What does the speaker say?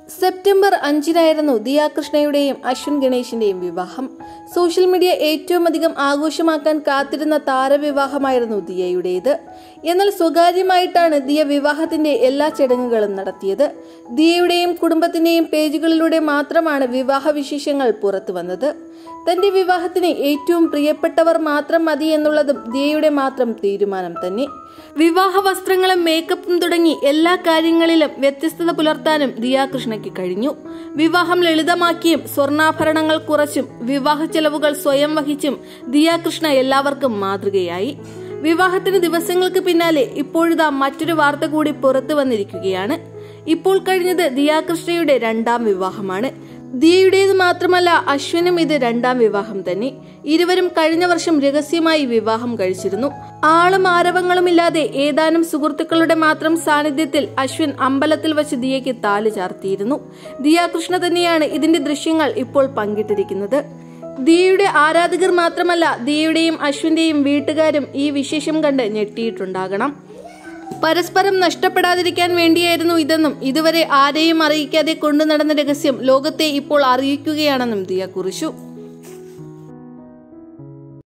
September 5-നായിരുന്നു ദിയ കൃഷ്ണയുടെയും അശ്വിൻ ഗണേഷിന്റെയും വിവാഹം. സോഷ്യൽ മീഡിയ ഏറ്റവും അധികം ആഘോഷമാക്കാൻ കാത്തിരുന്ന താരവിവാഹമായിരുന്നു ദിയയുടേത്. എന്നാൽ സ്വകാര്യമായിട്ടാണ് ദിയ വിവാഹത്തിന്റെ എല്ലാ ചടങ്ങുകളും നടത്തിയത്. ദിയയുടെയും കുടുംബത്തിന്റെയും പേജുകളിലൂടെ മാത്രമാണ് വിവാഹ വിശേഷങ്ങൾ പുറത്തു വന്നത്. തന്റെ വിവാഹത്തിന് ഏറ്റവും പ്രിയപ്പെട്ടവർ മാത്രം മതി എന്നുള്ളതും ദിയയുടെ മാത്രം തീരുമാനം തന്നെ. വിവാഹ വസ്ത്രങ്ങളും മേക്കപ്പും തുടങ്ങി എല്ലാ കാര്യങ്ങളിലും വ്യത്യസ്തത പുലർത്താനും ദിയ കൃഷ്ണയ്ക്ക് കഴിഞ്ഞു. വിവാഹം ലളിതമാക്കിയും സ്വർണ്ണാഭരണങ്ങൾ കുറച്ചും വിവാഹ ചെലവുകൾ സ്വയം വഹിച്ചും ദിയ കൃഷ്ണ എല്ലാവർക്കും മാതൃകയായി. വിവാഹത്തിന് ദിവസങ്ങൾക്ക് പിന്നാലെ ഇപ്പോഴിതാ മറ്റൊരു വാർത്ത കൂടി പുറത്തു വന്നിരിക്കുകയാണ്. ഇപ്പോൾ കഴിഞ്ഞത് ദിയ കൃഷ്ണയുടെ 2ാം വിവാഹമാണ്. ദിയയുടേത് മാത്രമല്ല, അശ്വിനും ഇത് 2ാം വിവാഹം തന്നെ. ഇരുവരും കഴിഞ്ഞ വർഷം രഹസ്യമായി വിവാഹം കഴിച്ചിരുന്നു. ആളും ആരവങ്ങളുമില്ലാതെ ഏതാനും സുഹൃത്തുക്കളുടെ മാത്രം സാന്നിധ്യത്തിൽ അശ്വിൻ അമ്പലത്തിൽ വച്ച് ദിയയ്ക്ക് താലി ചാർത്തിയിരുന്നു. ദിയ കൃഷ്ണ തന്നെയാണ് ഇതിന്റെ ദൃശ്യങ്ങൾ ഇപ്പോൾ പങ്കിട്ടിരിക്കുന്നത്. ദിയയുടെ ആരാധകർ മാത്രമല്ല, ദിയയുടെയും അശ്വിന്റെയും വീട്ടുകാരും ഈ വിശേഷം കണ്ട് ഞെട്ടിയിട്ടുണ്ടാകണം. പരസ്പരം നഷ്ടപ്പെടാതിരിക്കാൻ വേണ്ടിയായിരുന്നു ഇതെന്നും ഇതുവരെ ആരെയും അറിയിക്കാതെ കൊണ്ടു നടന്ന രഹസ്യം ലോകത്തെ ഇപ്പോൾ അറിയിക്കുകയാണെന്നും ദിയ കുറിച്ചു.